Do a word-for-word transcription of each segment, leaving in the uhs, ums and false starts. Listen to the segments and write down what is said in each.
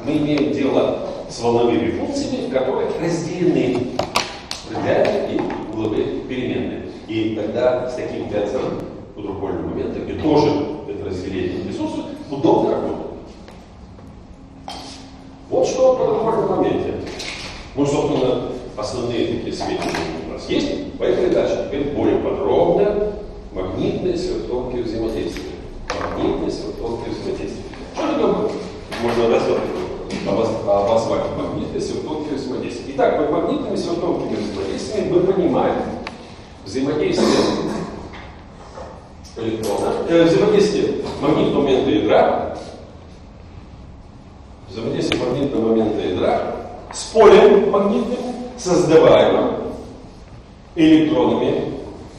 мы имеем дело с волновыми функциями, в которых разделены радиальные и угловые переменные. И тогда с таким тензором квадрупольного момента, где тоже это разделение присутствует, удобно работать. Вот что в квадрупольном моменте. Ну, собственно, основные такие сведения у нас есть. Поехали дальше. Теперь более подробно магнитные сверхтонкие взаимодействия. Магнитные сверхтонкие взаимодействия. Что такое можно назвать, обозвать магнитные сверхтонкие взаимодействия? Итак, под магнитными сверхтонкими взаимодействиями мы понимаем взаимодействие электрона, э, взаимодействие магнитного момента ядра, взаимодействие магнитного момента ядра с полем магнитным, создаваемым электронами,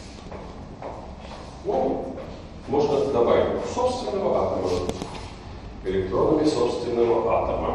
ну, можно добавить, собственного атома. Электронами собственного атома.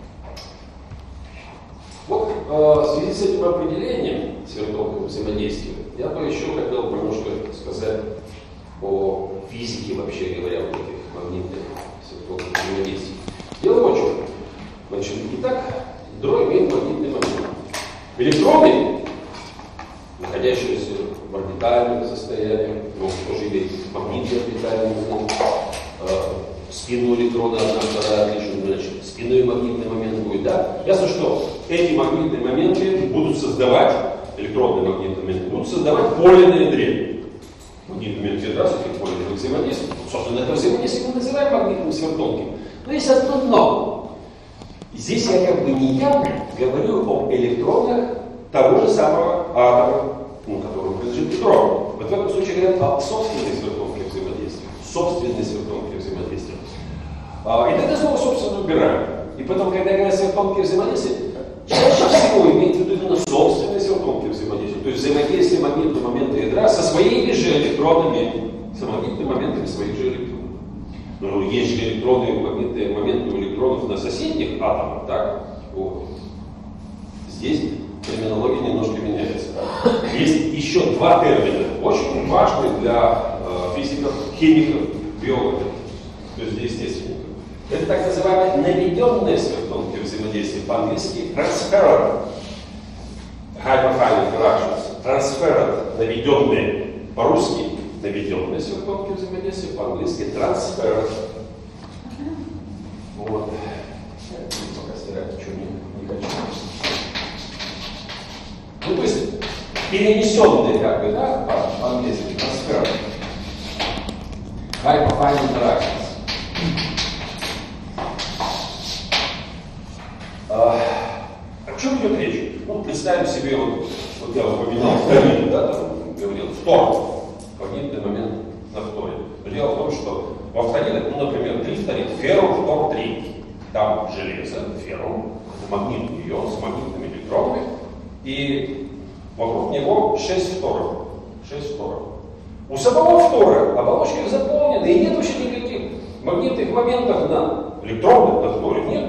Вот э, в связи с этим определением сверхтонкого взаимодействия я бы еще хотел немножко сказать о физике, вообще говоря, вот этих магнитных сверхтонких взаимодействий. Дело в чем. Значит, итак, ядро имеет магнитный момент. Электроны, находящиеся в орбитальном состоянии, могут тоже иметь магнитный орбитальный момент. Э, спину электрона одна, вторая отлична, значит, спинной магнитный момент будет, да? Ясно, что эти магнитные моменты будут создавать, электронные магнитные моменты, будут создавать поле на ядре. Магнитный момент ядра с этим полем взаимодействует. Собственно, это взаимодействие мы называем магнитным сверхтонким. Но есть одно но. Здесь я как бы не я говорю об электронах того же самого атома, ну, которому принадлежит ядро. Вот в этом случае говорят о собственных сверхтонких взаимодействиях. Собственные сверхтонкие взаимодействия. А, и тогда снова, собственно, убираем. И потом, когда говорят сверхтонкие взаимодействия, чаще всего имеется в виду именно собственные сверхтонкие взаимодействия. То есть взаимодействие магнитного момента ядра со своими же электронами, с магнитными моментами своих же электронов. Но есть же электронные магнитные моменты у электронов на соседних атомах, так? Вот. Здесь терминология немножко меняется. Есть еще два термина, очень важные для э, физиков, химиков, биологов, то есть для естественников. Это так называемые наведенные сверхтонкие взаимодействия, по-английски transparent, hyperfine interactions, transparent, наведенные, по-русски наведенные сверхтонкие взаимодействия, по-английски transparent. Вот. Пока стирать ничего не, не хочу. Ну, то есть перенесенные, как бы, да, по-английски transparent, hyperfine interactions. А, о чем идет речь? Ну, представим себе, вот, вот я упоминал фторид, да, там говорил, фтор, магнитный момент на фторе. Дело в том, что во фторидах, ну, например, три фторид, феррум, фтор три, там железо, феррум, это магнитный ион с магнитными электронами, и вокруг него шесть фторов, шесть фторов. У самого фтора оболочка заполнена, и нет вообще никаких магнитных моментов на электронах, на фторе нет.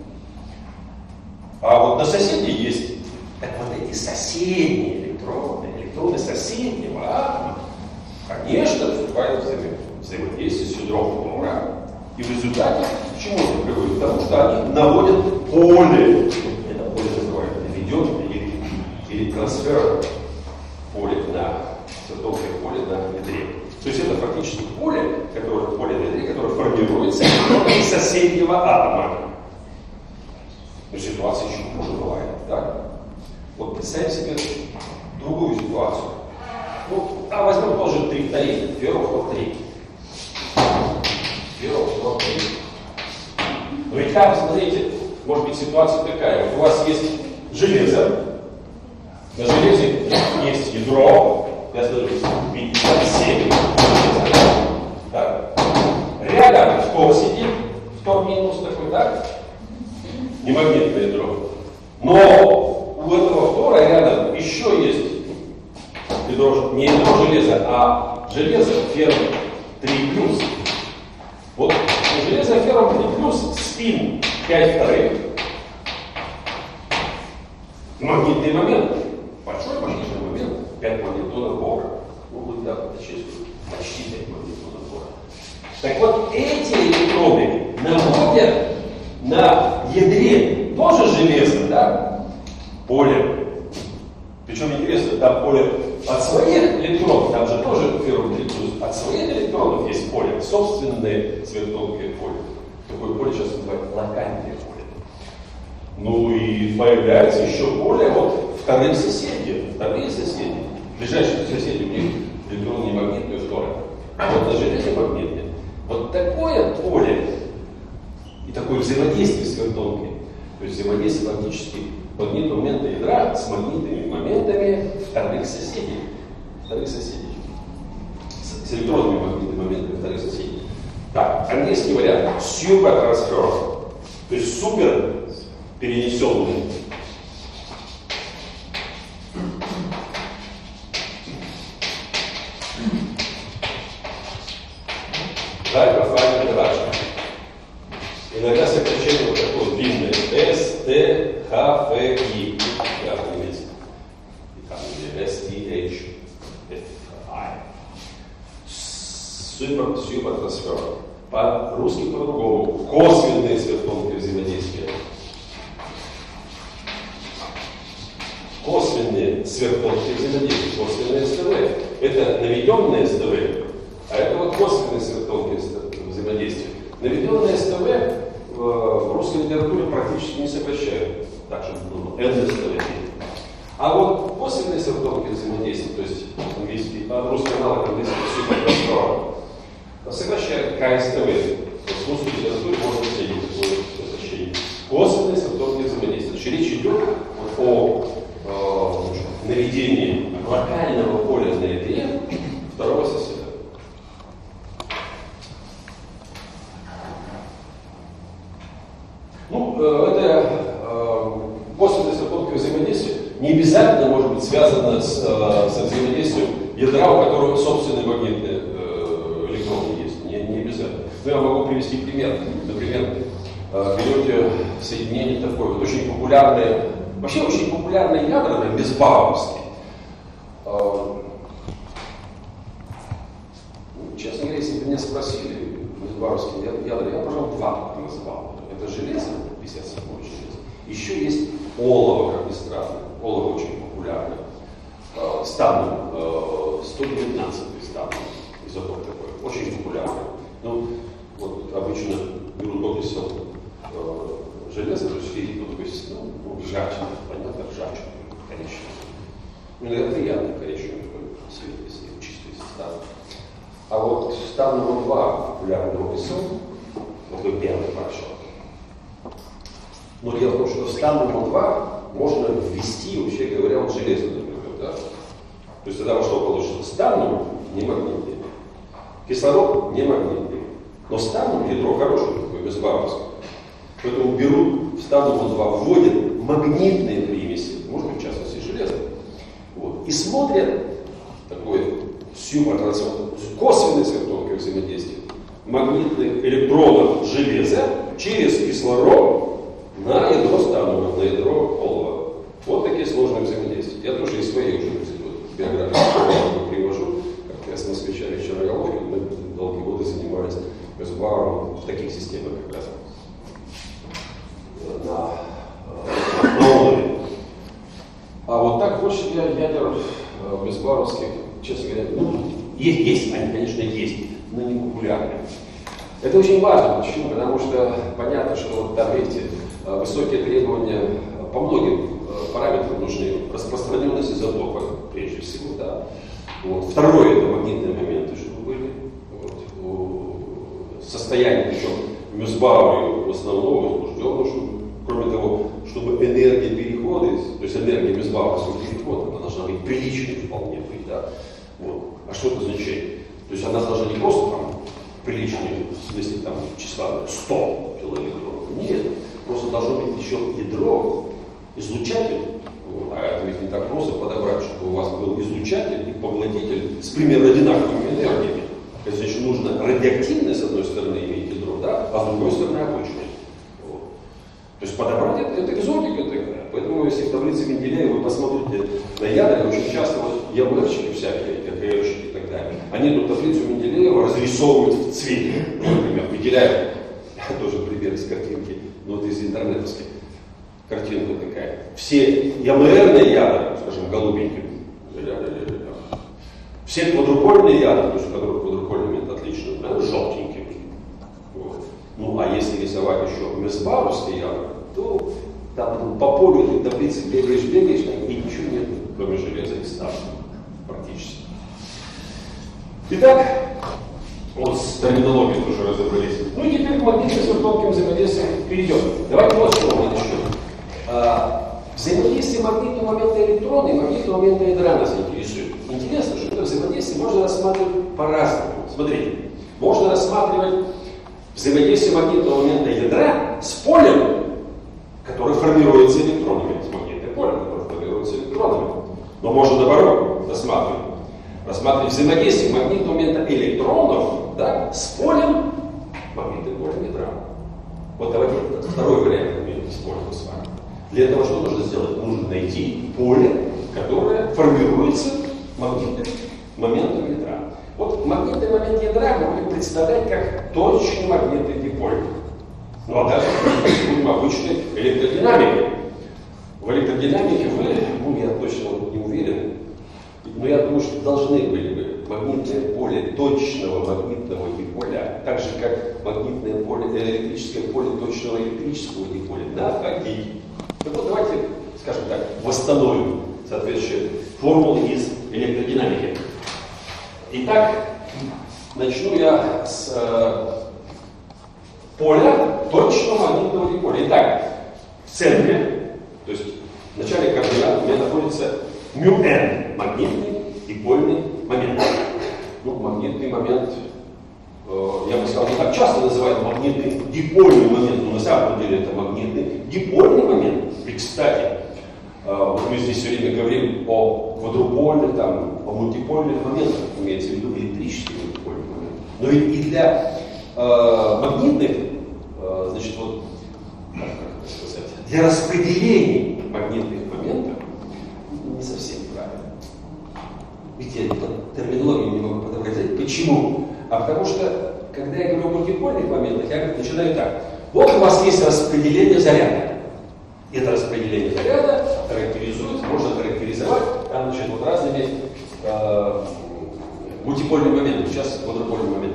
А вот на соседей есть. Так вот эти соседние электроны, электроны соседнего атома, конечно, вступают в взаимодействие с ядром фтора. И в результате, к чему это приводит? Потому что они наводят поле. Это поле называют наведенное или, или трансфер поле на сверхтонкое поле на ядре. То есть это фактически поле, которое поле на ядре, которое формируется из соседнего атома. Но ситуация еще хуже бывает, так? Вот представим себе другую ситуацию. Ну, а возьмем тоже три фторида, феррум, фтор три. Феррум, фтор три. Ну и там, смотрите, может быть ситуация такая. Вот у вас есть железо, на железе есть ядро, я скажу, пятьдесят семь. Так. Рядом фтор сидит, фтор минус такой, так? Не магнитное ядро. Но у этого фтора рядом еще есть ядро, не ядро железа, а железо феррум три плюс. Вот у железа феррум три плюс спин пять вторых. Магнитный момент. Большой магнитный момент. пять магнитонов Бора. Ну, будет, да, почти пять магнитонов Бора. Так вот, эти электроны наводят на ядре тоже железо, да, поле. Причем интересно, там поле от своих электронов, там же тоже первый электron, от своих электронов есть поле, собственное сверхтонкое поле. Такое поле сейчас называют локальное поле. Ну и появляется еще поле вот вторые соседи, вторые соседи. Ближайшие соседи, у них электрон не магнитный, второй. А вот на железе магнитный. Вот такое поле и такое взаимодействие сверхтонкое, то есть взаимодействие фактически магнитного момента ядра с магнитными моментами вторых соседей. Вторых соседей. С, с электронными магнитными моментами вторых соседей. Так, английский вариант. Super transfer. То есть супер перенесенный. Hyperfine иногда сокращение вот такое длинное. S, T, H, F, I. S, T, H, F, I. Супер, супер трансфер. По-русски по-другому. Косвенные сверхтонкие взаимодействия. Косвенные сверхтонкие взаимодействия. Косвенные эс тэ вэ. Это наведенные эс тэ вэ. А это вот косвенные сверхтонкие взаимодействия. Наведенные эс тэ вэ в русской литературе практически не сокращают. Так же, ну, эн эс тэ вэ. А вот косвенные сверхтонкие взаимодействия, то есть английский, а русский аналог английского суперпростора, сокращают ка эс тэ вэ. В русской литературе можно следить такое сокращение. Косвенные сверхтонкие взаимодействия. Значит, речь идет о, о наведении локального поля на ядре второго соседа. Ну, это э, косвенное сверхтонкое взаимодействие не обязательно может быть связано с, э, со взаимодействием ядра, у которого собственные магнитные э, электроны есть. Не, не обязательно. Но я могу привести пример. Например, э, берете соединение такое, вот очень популярное, вообще очень популярные ядра, безбауровские. Э, честно говоря, если бы меня спросили, безбауровские ядра, я, пожалуй, два называл. Это железо, пятьдесят седьмое железо. Еще есть олово, как ни странно. Олово очень популярно. Стан сто девятнадцатый стан, изотоп такой, очень популярный. Ну, вот обычно берут окисло э, железа, то есть феррит, ну, то есть, ну, ну, ржач, понятно, ржач, коричневый. Ну, иногда приятный коричневый такой цвет, если чистый стан. А вот стан номер два популярный окисло, такой белый порошок. Но дело в том, что в стан номер два можно ввести, вообще говоря, вот железо, например, да? То есть тогда во что получится? Стан не магнитный, кислород не магнитный, но стан ядро хорошее, такое безбауровское. Поэтому берут в стан номер два, вводят магнитные примеси, может быть, в частности, железо, вот, и смотрят такое сюпертрансфер, косвенное сверхтонкое взаимодействие магнитных электронов железа через кислород на ядро стану, на ядро олова. Вот такие сложные взаимодействия. Я тоже из своей уже биографии привожу, как раз москвича Вечера Головкин, мы долгие годы занимались безбауровым в таких системах как раз на, на олове. А вот так больше ядер безбауровских, честно говоря, ну, есть, есть, они, конечно, есть, но не популярны. Это очень важно. Почему? Потому что понятно, что вот там, видите, высокие требования по многим параметрам нужны. Распространенность изотопа, прежде всего, да. Вот. Второе, это магнитные моменты, чтобы были. Вот. Состояние, причем в Мюсбауэре в основном возбуждено, чтобы, кроме того, чтобы энергия перехода, то есть энергия Мюсбауэрского перехода, она должна быть приличной вполне быть, да. Вот. А что это означает? То есть она должна не просто там приличной, в смысле там числа сто килоэлектронов. Нет. Просто должно быть еще ядро, излучатель. Вот. А это ведь не так просто подобрать, чтобы у вас был излучатель и поглотитель с примерно одинаковыми энергиями. Это значит, нужно радиоактивное, с одной стороны, иметь ядро, да, а с другой стороны обычное. Вот. То есть подобрать это, это экзотика такая. Поэтому, если в таблице Менделеева вы посмотрите на ядра, очень часто вот ЕМРщики всякие, КХРщики и так далее, они эту таблицу Менделеева разрисовывают в цвете. Например, выделяют, тоже пример из картинки, ну вот из интернетовской картинка такая. Все ямэрные ядра, скажем, голубенькие, все квадрупольные ядра, то есть квадрупольный момент отлично, да, желтенькие. Вот. Ну а если рисовать еще месбаровские ядра, то там по полю ты таблицы бегаешь, бегаешь, и ничего нет, кроме железа и стали практически. Итак, вот с терминологией тоже разобрались. Ну и теперь к магнитно-свертовым взаимодействиям перейдем. Давайте вот с чего мы начнем. А, взаимодействие магнитного момента электрона и магнитного момента ядра нас интересует. Интересно, что это взаимодействие можно рассматривать по-разному. Смотрите, можно рассматривать взаимодействие магнитного момента ядра с полем, которое формируется электронами, с магнитным полем, которое формируется электронами. Но можно наоборот рассматривать. Рассматривать взаимодействие магнитного момента электронов, да, с полем, магнитным полем ядра. Вот давайте второй вариант используем с вами. Для этого что нужно сделать? Нужно найти поле, которое формируется магнитным моментом ядра. Вот магнитный момент ядра мы будем представлять как точечный магнитный диполь. Ну а дальше будем обычной электродинамикой. В электродинамике вы, ну я точно не уверен, но я думаю, что должны были бы магнитное поле точного магнитного диполя, так же как магнитное поле, электрическое поле точного электрического диполя, находить. Так вот давайте, скажем так, восстановим соответствующие формулы из электродинамики. Итак, начну я с э, поля точного магнитного диполя. Итак, в центре, то есть в начале координат у меня находится μn, магнитный дипольный момент. Ну, магнитный момент, э, я бы сказал, не так часто называют магнитный дипольный момент, но на самом деле это магнитный дипольный момент. И, кстати, э, вот мы здесь все время говорим о квадрупольных, там, о мультипольных моментах, имеется в виду электрический мультипольный момент. Но ведь и для э, магнитных, э, значит, вот, как, как это сказать, для распределения магнитных моментов не совсем правильно. Ведь я терминологию не могу подобрать. Почему? А потому что, когда я говорю о мультипольных моментах, я начинаю так. Вот у вас есть распределение заряда. Это распределение заряда характеризуется, можно характеризовать там, значит, вот разными э, мультипольными моментами. Сейчас квадрупольный момент.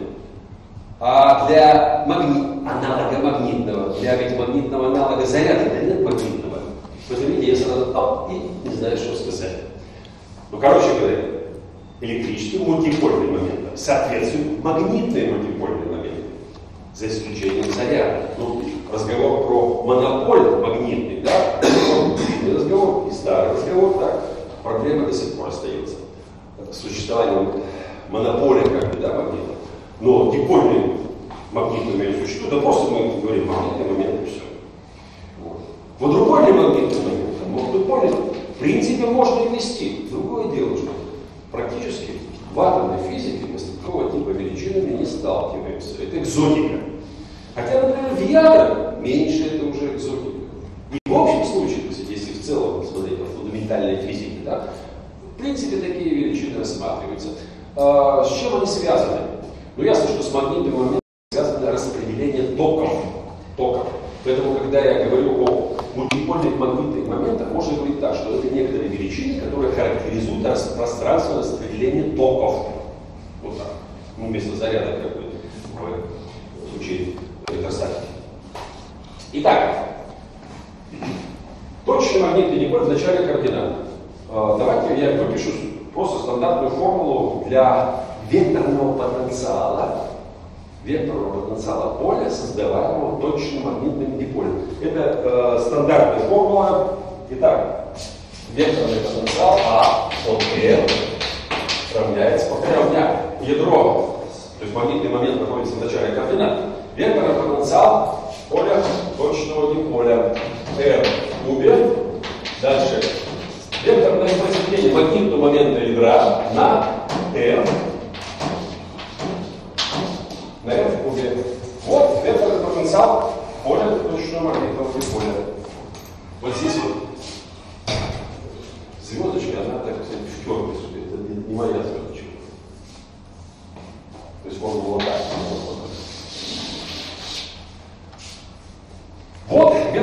А для магни... аналога магнитного, для ведь магнитного аналога заряда, да нет магнитного. Вы заметите, я сразу оп, и не знаю, что сказать. Ну, короче говоря, электрический мультипольный момент соответствует магнитные мультипольные моменты, за исключением заряда. Ну, разговор про монополь магнитный, да, длинный разговор и старый разговор, так, проблема до сих пор остается. Существование монополя, как бы, да, магнита. Но дипольный магнитный момент существует, да просто мы говорим магнитный момент и все. Вот. Квадрупольный магнитный момент, мультипольный, в принципе, можно и ввести. Другое дело, что практически в атомной физике мы с такого типа величинами не сталкиваемся. Это экзотика. Хотя, например, в ядрах меньше это уже экзотика. И в общем случае, если в целом смотреть о фундаментальной физике, да, в принципе, такие величины рассматриваются. А, с чем они связаны? Ну, ясно, что с магнитным моментом связано распределение токов. токов. Поэтому, когда я говорю о мультипольных магнитных моментах, можно говорить так, что это некоторые величины, которые характеризуют пространство распределения токов. Вот так. Ну, вместо заряда, как бы, в случае электростатики. Итак, точный магнитный диполь в начале координат. Давайте я выпишу просто стандартную формулу для векторного потенциала, векторного потенциала поля, создаваемого точным магнитным диполем. Это э, стандартная формула. Итак, векторный потенциал А от L равняется, повторяю, у меня ядро, то есть магнитный момент находится в начале координат. Векторный потенциал поля точного диполя R в кубе. Дальше векторное произведение магнитного момента ядра на R. На R в кубе. Вот векторный потенциал поля точного магнитного диполя. Вот здесь вот звездочка, она, так сказать, в черной сюда. Это не моя звездочка. То есть можно вот так. Вот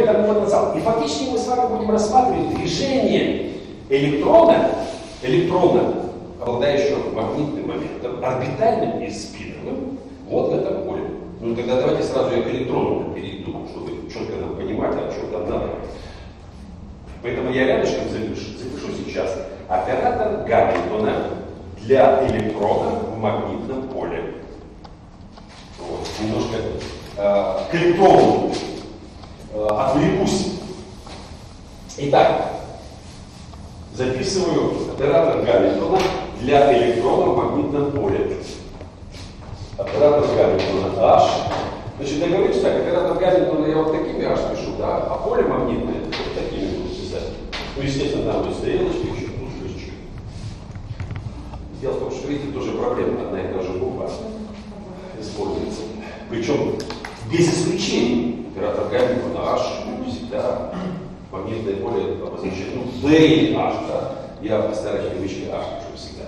векторный потенциал. И фактически мы с вами будем рассматривать движение электрона, электрона, обладающего магнитным моментом, орбитальным и спиновым, вот в этом поле. Ну тогда давайте сразу я к электрону перейду, чтобы четко нам понимать, о чем там надо. Поэтому я рядышком запишу, запишу сейчас оператор Гамильтона для электрона в магнитном поле. Вот, немножко э, к электрону э, отвлекусь. Итак, записываю оператор Гамильтона для электрона в магнитном поле. Оператор Гамильтона H. Значит, договоримся так, оператор Гамильтона я вот такими H пишу, да, а поле магнитное вот такими буду писать. Ну, естественно, там будет стрелочка, еще тут ключик. Дело в том, что, видите, тоже проблема, одна и та же буква используется. Причем без исключений. Оператор Гамильтона H всегда магнитное поле обозначает, ну, B или H, да. Я постараюсь в кавычки H пишу всегда.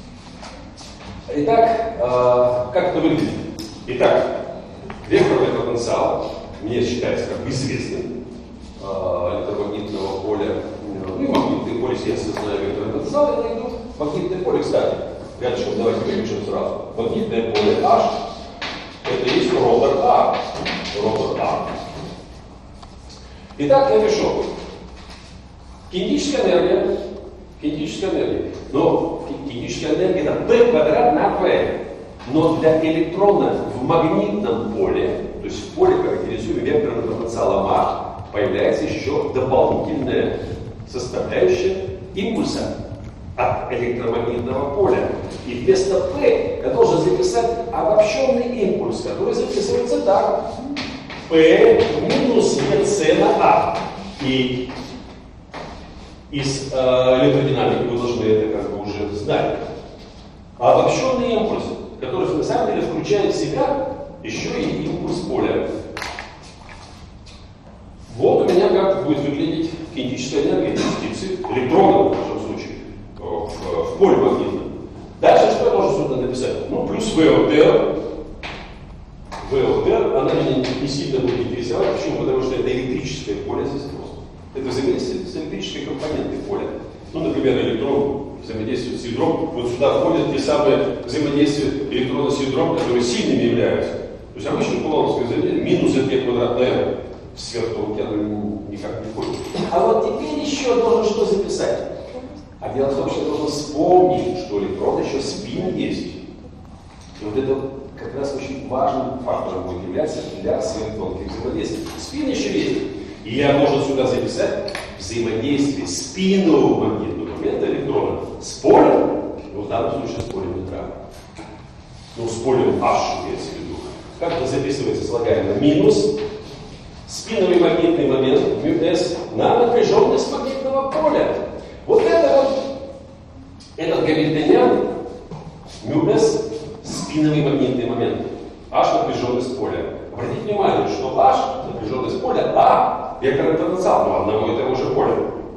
Итак, э, как это выглядит? Итак, векторный потенциал мне считается как бы известным э, электромагнитного поля. Ну и магнитное поле, если я знаю векторный потенциал, я найду магнитное поле, кстати. Рядышком давайте выпишем сразу. Магнитное поле H это есть ротор А. Ротор А. Итак, я пишу. Кинетическая энергия. Кинетическая энергия. Но кинетическая энергия это P квадрат на P. Но для электрона в магнитном поле, то есть в поле, характеризуемом векторным потенциалом А, появляется еще дополнительная составляющая импульса от электромагнитного поля. И вместо P я должен записать обобщенный импульс, который записывается так. P минус E C на А. И из э, электродинамики вы должны это как бы уже знать. А обобщенный импульс, который на самом деле включает в себя еще и импульс поля. Вот у меня как будет выглядеть кинетическая энергия частицы, электрона в нашем случае, в, в поле магнитном. Дальше что я должен сюда написать? Ну, плюс ВЛТ. ВЛТ, она меня не сильно будет интересовать. Почему? Потому что это электрическое поле здесь просто. Это взаимодействие с электрической компонентой поля. Ну, например, электрон взаимодействует с ядром. Вот сюда входят те самые взаимодействия электрона с ядром, которые сильными являются. То есть обычно кулоновское взаимодействие минус Т квадрат на R в сверхтолке оно никак не входит. А вот теперь еще должен что записать? А дело в том, что я должен вспомнить, что электрон еще спин есть. И вот это как раз очень важным фактором будет являться для сверхтонких взаимодействий. Спин еще есть. И я должен сюда записать взаимодействие спинового магнитного момента электрона с полем, ну, в данном случае с полем нейтрона. Ну, с полем H, имеется в виду. Как это записывается слагаемо? Минус спиновый магнитный момент μS на напряженность магнитного поля. Вот это вот, этот гамильтониан μS спиновый магнитный момент, H напряженность поля. Обратите внимание, что H напряженность поля, А векторный потенциал, но одного и того же поля.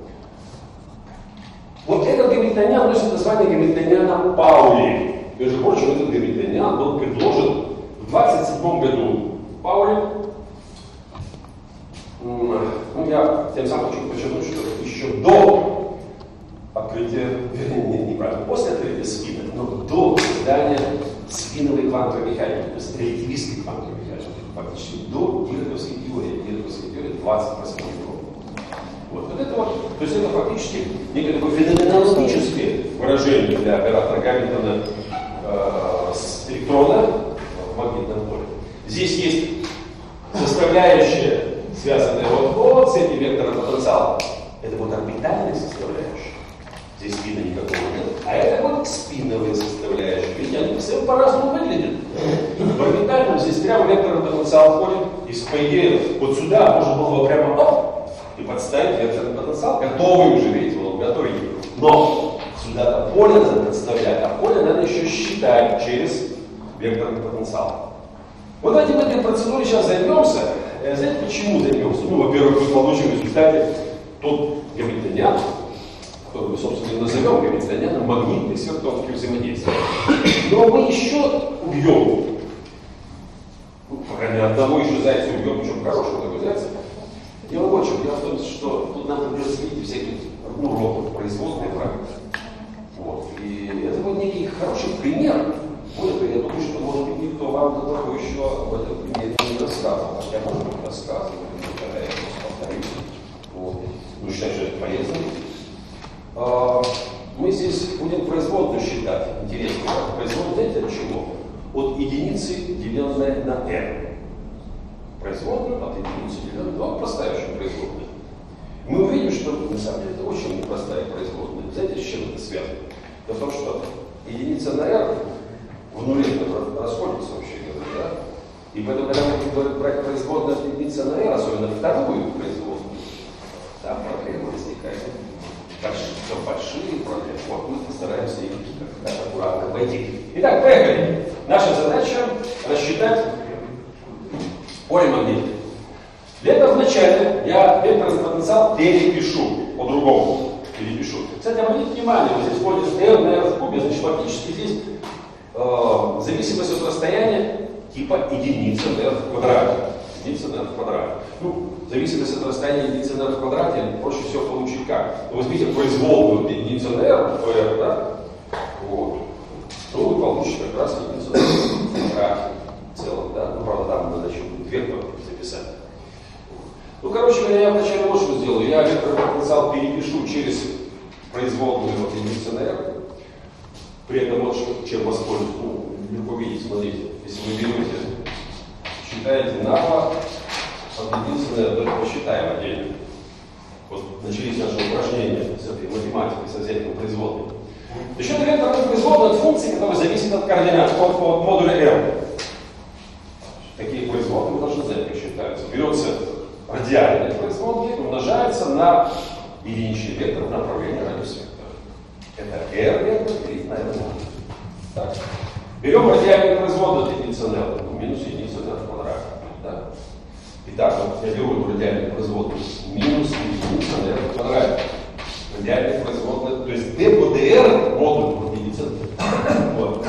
Вот этот гамильтониан носит название гамильтониана Паули. Между прочим, этот гамильтониан был предложен в двадцать седьмом году Паули. Ну, я тем самым хочу подчеркнуть, что еще до открытия, вернее, неправильно, после открытия спина, но до создания спиновой квантовой механики, то есть релятивистской квантовой механики, фактически до Дираковской теории. Дираковской теории двадцать восьмой год. Вот. вот это вот, то есть это фактически некое такое феноменологическое выражение для оператора Гамильтона э, с электрона в магнитном поле. Здесь есть составляющая, связанная вот, вот с этим вектором потенциала. Это вот орбитальная составляющая. Здесь спина никакого нет. А это вот спиновые составляющие. Ведь они все по-разному выглядят. В орбитальном здесь прямо векторный потенциал входит. И по идее вот сюда можно было бы прямо оп, и подставить векторный потенциал. Готовый уже, видите, он готовый. Но сюда-то поле надо подставлять, а поле надо еще считать через векторный потенциал. Вот этим этой процедурой сейчас займемся. Знаете, почему займемся? Ну, во-первых, мы получим в результате тот гамильтониан, который мы, собственно, назовем гамильтонианом магнитных сверхтонких взаимодействий. Но мы еще убьем, ну, по крайней мере, одного еще зайца убьем, причем хорошего такого зайца. Дело в ну, род производной правильно. Вот. И это вот некий хороший пример. Более того, я думаю, что, может быть, никто вам до того еще об этом примере не рассказывал. Хотя, может быть, рассказывал, когда я просто повторюсь. Вот. Ну, считаю, что это полезно. А, мы здесь будем производную считать. Интересно, как производную, знаете, от чего? От единицы, деленной на n. Производную от единицы, деленной на n. Простая очень производная. Мы увидим, что на самом деле это очень непростая производная. Знаете, с чем это связано? Дело в том, что единица на r в нуле расходится, вообще говоря, да? И поэтому, когда мы будем брать производную от единицы на r, особенно вторую производную, там проблемы возникают. Большие, все большие проблемы. Вот мы постараемся их как-то аккуратно обойти. Итак, поехали. Наша задача рассчитать поле магнита. Для этого вначале я векторный потенциал перепишу, по-другому перепишу. Кстати, обратите внимание, вот здесь вводится r на r в кубе, значит, фактически здесь э, зависимость от расстояния типа единицы на r в квадрате. Единица на r в квадрате. Ну, зависимость от расстояния единицы на r в квадрате проще всего получить как? Ну, возьмите производную единицу на r, r, да? Вот. Ну, вы получите как раз единицу на r в квадрате в целом, да? Ну, правда, там надо еще будет вектор записать. Ну, короче говоря, я вначале вот что сделаю. Я векторный потенциал перепишу через производную от единицы на r. При этом вот чем воспользуюсь. Ну, легко видеть, смотрите. Если вы берете, считаете нагло от единицы на r, то посчитаем отдельно. Вот начались наши упражнения с этой математикой, с взятием производной. Еще это векторная производная от функции, которая зависит от координат, от, от модуля r. Такие производные мы должны знать, как считаются. Берется радиальный производный, умножается на единичный вектор в направлении радиус вектора. Это r вектор делить на r. Так. Берем радиальный производный от единицы на r, ну, минус единица на r в квадрате. Да? Итак, вот я беру эту радиальную производную минус единица на r в квадрате. Радиальный производный, то есть d по dr модуль от единицы. Вот.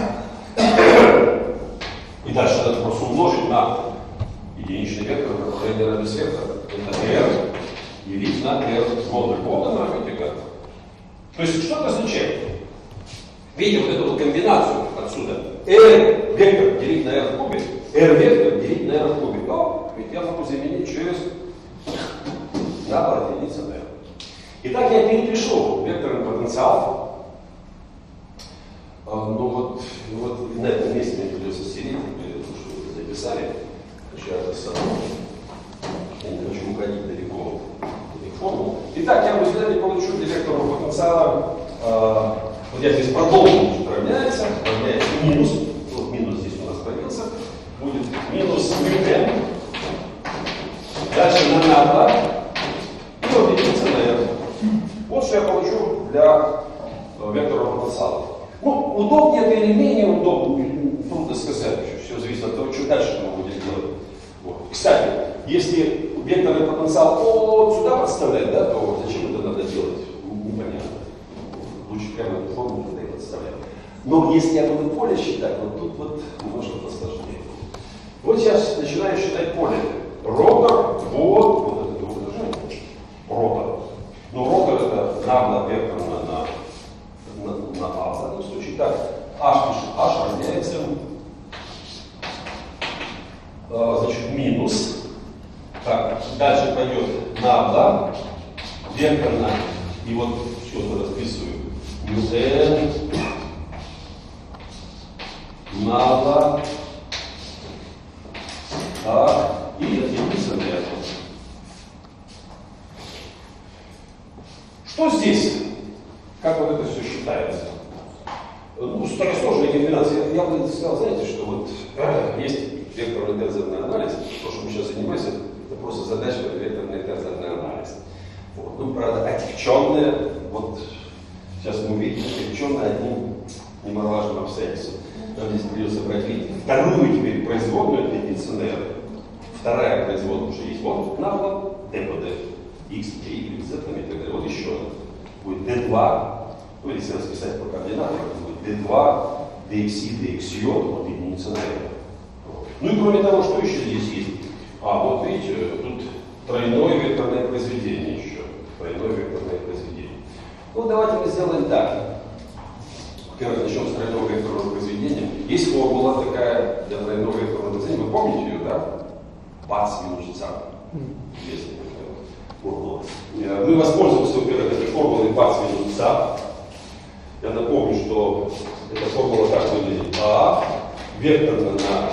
И дальше надо просто умножить на единичный вектор в направлении радиус вектора. Это r делить на r модуль. Вот она, видите как. То есть что это означает? Видите вот эту вот комбинацию отсюда. R вектор делить на r в кубе, r вектор делить на r в кубе. О, ведь я могу заменить через наоборот единица на r. Итак, я перепишу векторный потенциал. А, ну вот, вот на этом месте мне придется стереть, потому что вы записали. Сейчас я сам. Я не хочу уходить далеко в этих формул. Итак, я в результате получу для векторного потенциала. Э, вот я здесь продолжу, равняется, равняется минус. Вот минус здесь у нас появился. Будет минус μn. Дальше на нагло. И вот единица на r. Вот что я получу для э, векторного потенциала. Ну, удобнее это или менее удобно, трудно сказать еще. Все зависит от того, что дальше мы будем делать. Вот. Кстати, если векторный потенциал вот сюда подставлять, да, то зачем это надо делать? Непонятно. Лучше прямо эту формулу туда и подставлять. Но если я буду поле считать, вот тут вот немножко посложнее. Вот сейчас начинаю считать поле. Ротор, вот, вот это двухэтажное. Ротор. Но ротор это нагло векторно на, на, на А. В данном случае так. H пишет, H равняется, э, значит, минус. Так, дальше пойдет нагло, векторно. И вот все это расписываю. N нагло. Так, и единица на это. Что здесь? Как вот это все считается? Ну, такая сложная комбинация. Я, я бы сказал, знаете, что вот э, есть векторный тензорный анализ. То, что мы сейчас занимаемся, это просто задача векторный тензорный анализ. Вот. Ну, правда, отягченная, вот сейчас мы увидим, отягченная одним немаловажным обстоятельством. Нам здесь придется брать, видите, вторую теперь производную от единицы на r. Вторая производная уже есть. Вот нагло d по d, x, y, z и так далее. Вот еще одна. Будет d два, ну, если расписать по координатам, будет d два, dxy, dxy от единицы на r. Ну и кроме того, что еще здесь есть? А, вот видите, тут тройное векторное произведение еще. Тройное векторное произведение. Ну, давайте мы сделаем так. Во-первых, начнем с тройного векторного произведения. Есть формула такая для тройного векторного произведения. Вы помните ее, да? Бац минус ца. Есть такая формула. Мы воспользуемся, во-первых, этой формулой бац минус ца. Я напомню, что эта формула так выглядит. А векторно на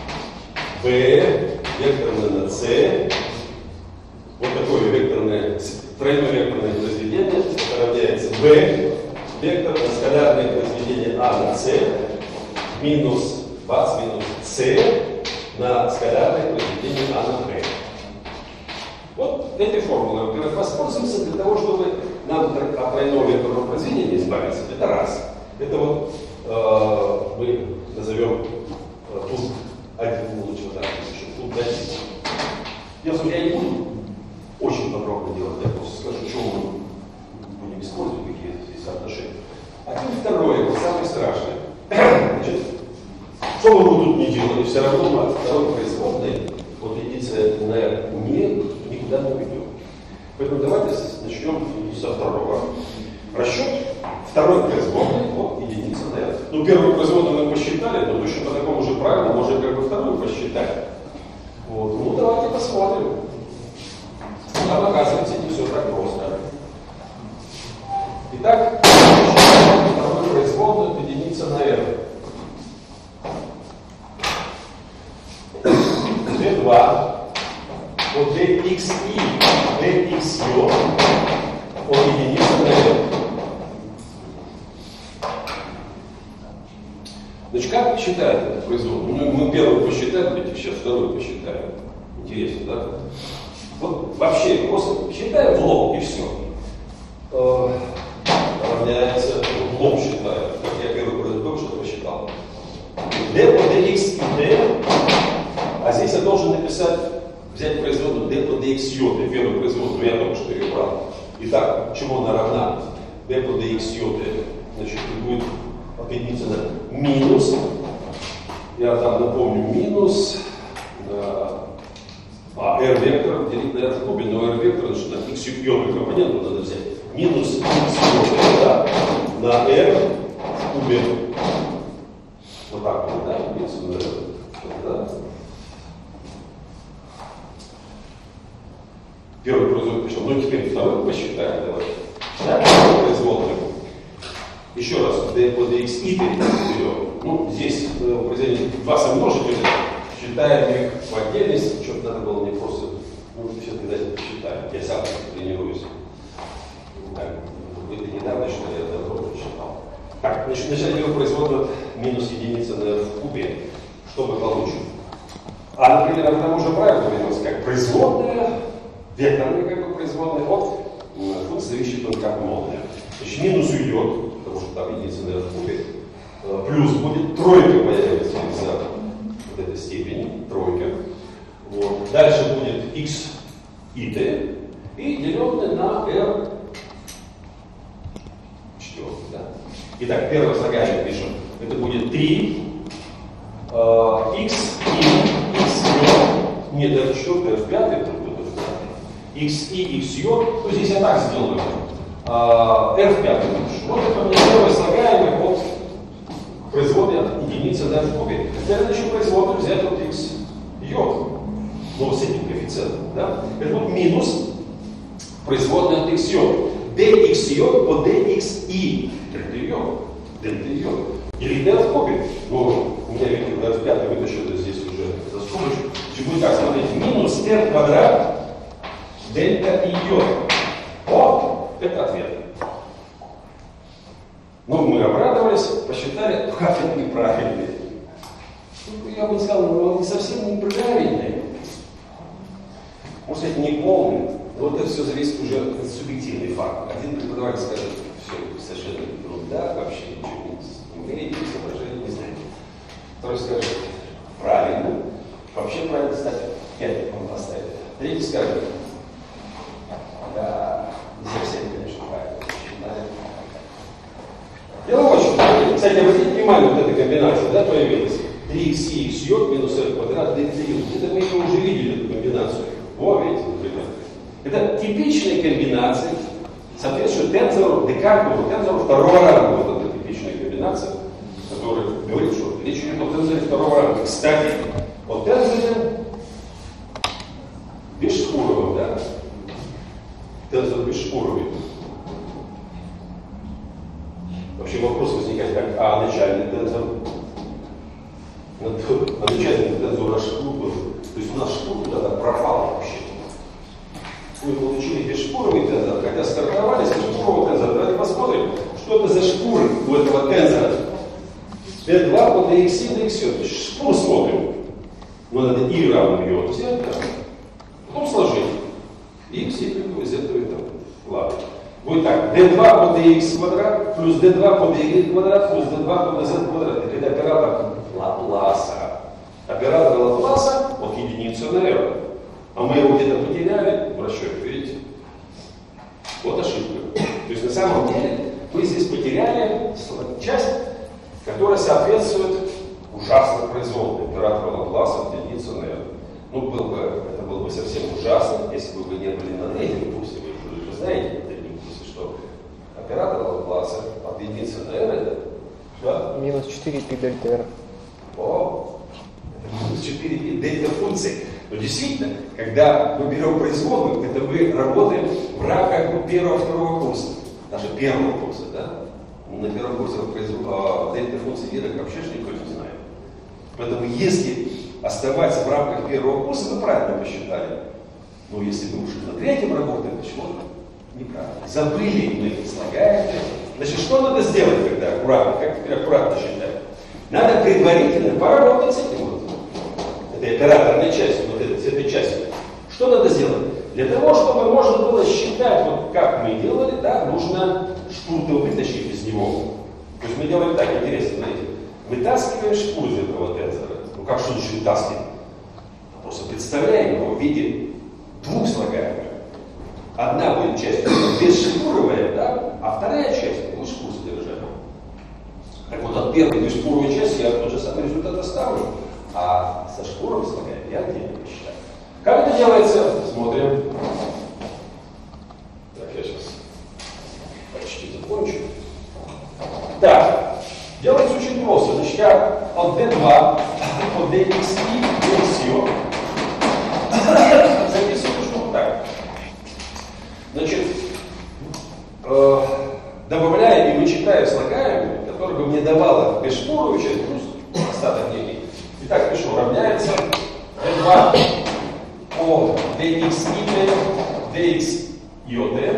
B, векторно на C. Вот такое векторное, тройное векторное произведение. Это равняется B. Вектор на скалярное произведение А на С минус бац минус С на скалярное произведение А на Б. Вот этой формулой, во-первых, воспользуемся для того, чтобы нам от тройного векторного произведения избавиться. Это раз. Это вот э, мы назовем э, тут один, ну лучше вот так, тут один. Дело, я не буду очень подробно делать, я просто скажу, что мы будем использовать, какие здесь соотношения. А теперь второе, это самое страшное. Значит, что бы мы тут ни делали, все равно мы от второй производной от единицы на R не, никуда не уйдем. Поэтому давайте начнем со второго. Расчет второй производной от единицы на R. Ну, первую производную мы посчитали, но точно по такому же правилу можно как бы вторую посчитать. Вот. Ну, давайте посмотрим. Там, оказывается, не все так просто. Итак, второй производную от единицы на R. ди два от dxi, dxi от единицы на R. Значит, как считать это производную? Ну, мы первую посчитаем, давайте сейчас вторую посчитаем. Интересно, да? Вот вообще просто считаем в лоб и все. Равняется, в лоб считаю, как я первый производной что-то посчитал. d по dx и d, а здесь я должен написать, взять производную d по dx, первую производную, я только что ее брал. Итак, чему она равна? d по dx, значит, будет от единицы на минус, я там напомню, минус, а r вектор делить на r в кубе, но r вектор, значит, на x йотную компоненту надо взять. Минус x йота на r в кубе. Вот так вот, да? Единица на r. Да? Первый производный пришел. Ну, теперь второй посчитаем, давай. Да? Второй производный. Еще раз, d по dx и берем. Ну, здесь э, произведение два сомножителя. Считаем их в отдельности. Что-то надо было мне просто, ну, все-таки дать это посчитаем. Я сам тренируюсь. Так, это недавно, что я давно посчитал. Так, значит, вначале берем производную минус единица на r в кубе. Что мы получим? А, например, от того же правила вернется как производная, векторная как бы производная от функции зависит как молния. Значит, минус уйдет, потому что там единица на r в кубе. Плюс будет тройка появится из-за вот этой степени, тройка. Вот. Дальше будет x и t и деленное на r четвертый. Да? Итак, первое слагаемое пишем. Это будет три э, x и x йод. Нет, это четвертый, это в пятый, это будет в пятый. X и x йод. Ну, здесь я так сделаю. Э, r в пятый. Вот это у меня первое слагаемое от производной от единицы на r в кубе. Теперь я хочу производную взять от x йод. Но с этим коэффициентом. Да? Это вот минус производная от x йод. dx йод по dxi. Дельта йод. Дельта йод. Или d в кубе. Ну, у меня видите, d в пятый вытащил, здесь уже за скобочку. Будет так, смотрите. Минус r квадрат дельта и йод. О, это ответ. Ну, мы обрадовались, посчитали, как это неправильный. Я бы сказал, он не совсем неправильный. Может, это не полный. Но вот это все зависит уже от субъективный факт. Один преподаватель скажет, все совершенно ерунда, вообще ничего не умеете, соображения не знаете. Второй скажет, правильно. Вообще правильно, кстати, пять он поставит. Третий скажет, да, не совсем, конечно, правильно. Считаем. Дело вот в чем. Кстати, обратите внимание, вот эта комбинация, да, появилась. три икс и x йод минус r квадрат дельта йод. Это мы еще уже видели, эту комбинацию. Во, видите, например. Это типичная комбинация соответствует тензору, декарковому тензору второго ранга. Вот эта типичная комбинация, которая говорит, что речь идет о тензоре второго ранга. Кстати, о тензоре бесшкуровом, да? Тензор бесшкуровый. Вообще вопрос возникает, как а начальный тензор, а начальный тензор шкур, то есть у нас шкур куда-то пропал вообще. Мы получили бесшкуровый тензор, когда стартовали с бесшкурового тензора. Давайте посмотрим, что это за шкуры у этого тензора. би два по ди икс и, ди икс и. То есть шкуру смотрим. Но надо и равно ее взять, да? Потом сложить. X, Y из этого и того. Ладно. Будет так. ди два по ди икс квадрат плюс ди два по ди y квадрат плюс ди два по ди z квадрат. Это оператор Лапласа. Оператор Лапласа от единицы на r. А мы его где-то потеряли в расчете, видите? Вот ошибка. То есть на самом деле мы здесь потеряли часть, которая соответствует ужасной производной оператора Лапласа от единицы на r. Ну, был бы, это было бы совсем ужасно, если бы вы не были на третьем курсе. Вы же знаете на третьем курсе, что оператор Лапласа от единицы на r это да? минус четыре пи дельта r. О, это минус четыре пи дельта функции. Но действительно, когда мы берем производную, это мы работаем в рамках первого, второго курса. Даже первого курса, да? На первом курсе дельта функции y вообще же никто не знает. Поэтому если оставаться в рамках первого курса, мы правильно посчитали. Но если мы уже на третьем работаем, почему неправильно? Забыли мы слагаемые. Значит, что надо сделать, когда аккуратно, как теперь аккуратно считать? Надо предварительно поработать с этим вот. Это операторная часть, вот это, с этой частью. Что надо сделать? Для того, чтобы можно было считать, вот как мы делали, да, нужно шкуру вытащить из него. То есть мы делаем так, интересно, знаете, вытаскиваем шкуру из этого тензора. Ну как что значит вытаскиваем? Просто представляем его в виде двух слагаемых. Одна будет часть бесшкуровая, да, а вторая часть будет шкуру содержать. Так вот, от первой бесшкуровой части я тот же самый результат оставлю, а со шкуровой слагаемой я отдельно посчитаю. Как это делается? Смотрим. Так, я сейчас почти закончу. Так, делается очень просто. Значит, я от ди два от ди икс и ди икс и записываю, что вот так. Значит, э, добавляя и вычитая слагаемые, которые бы мне давала бесшкуровую часть, плюс остаток некий. Итак, пишу, равняется ди два по ди икс и ди икс и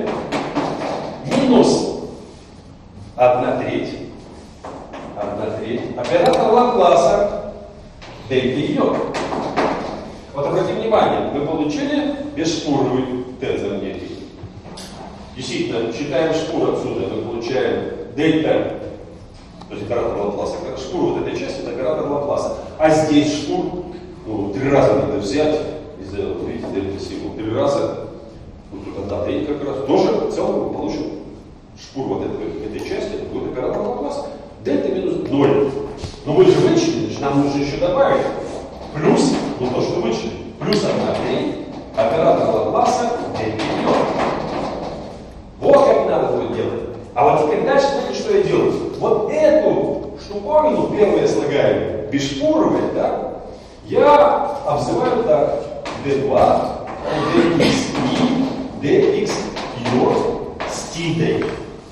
минус одна треть, одна треть, оператор Лапласа дельта йод. Вот обратите внимание, мы получили бесшкуровый тензор некий. Действительно, считаем шкуру отсюда, мы получаем дельта, то есть оператор Лапласа. Шкуру вот этой части, это оператор Лапласа. А здесь шкуру, ну, три раза надо взять, из-за, видите, дельта символ, три раза, ну, тут одна треть как раз, тоже в целом мы получим шкуру вот этой, этой части, это будет оператор Лапласа. Дельта минус ноль. Но мы же вычислили, значит, нам нужно еще добавить плюс, ну то, что вычислили, плюс одна треть, оператор Лапласа дельта йод. Вот как надо будет делать. А вот теперь дальше, смотрите, что я делаю. Вот эту штуковину, первое слагаемое, бесшкуровое, да, я обзываю так. ди два, ди икс и, ди икс йод с тидой.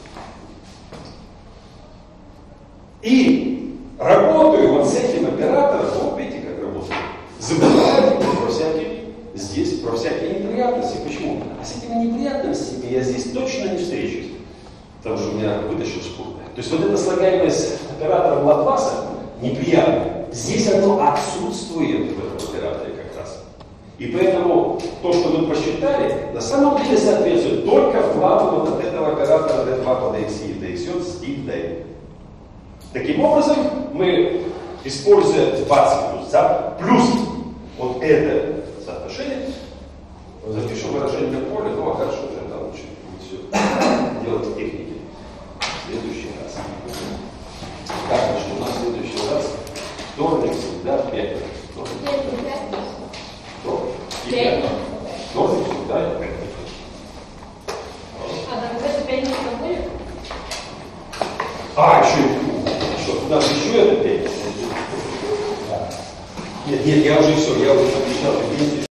И работаю вот с этим оператором, вот видите, как работаю. Забываю про всякие, здесь про всякие неприятности. Почему? А с этими неприятностями я здесь точно не встречусь. Потому что у меня вытащил шкуру. То есть вот это слагаемое с оператором Лапласа неприятно. Здесь оно отсутствует в этом операторе как раз. И поэтому то, что мы посчитали, на самом деле соответствует только вкладу вот от этого оператора ди два по ди икс и ди икс йод с тидой. Таким образом, мы, используя двадцать плюс, да, плюс вот это соотношение, запишу выражение поля, ну а дальше уже там лучше все делать в технике. В следующий раз. Так, значит, у нас в следующий раз вторник всегда в пятницу. Вторник всегда в пятницу. А, еще и что, куда же еще это петь? Нет, нет, я уже все, я уже обещал.